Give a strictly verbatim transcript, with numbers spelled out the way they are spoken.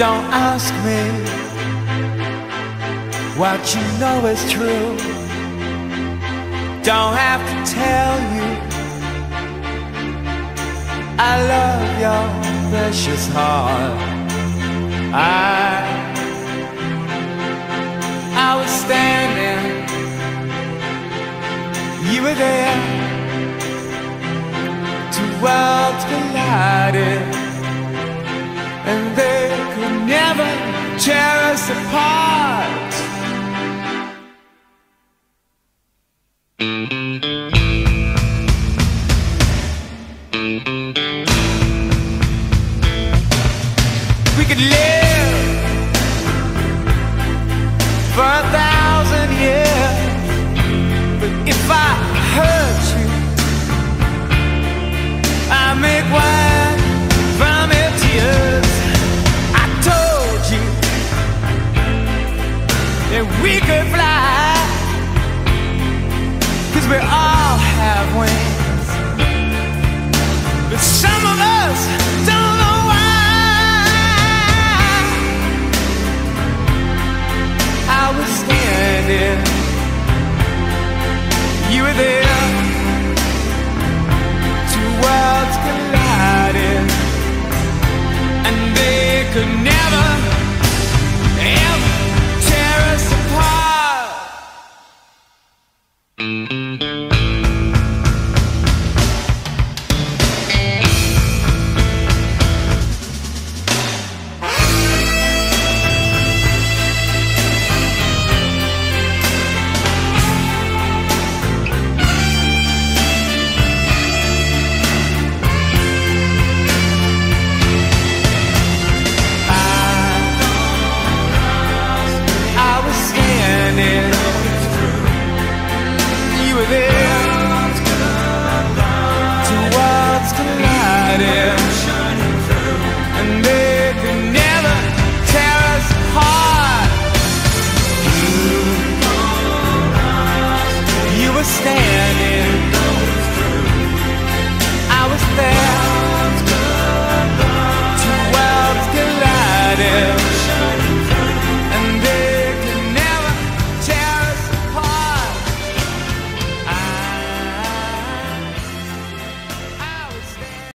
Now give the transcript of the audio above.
Don't ask me what you know is true. Don't have to tell you I love your precious heart. I I was standing, you were there. Two worlds collided, and they could never tear us apart. We could live for a thousand years, but if I hurt you, I make wine from your tears. I told you that we could fly, 'cause we all have wings, but some of us don't know why. I was standing, you were there. Two worlds collided, and they could never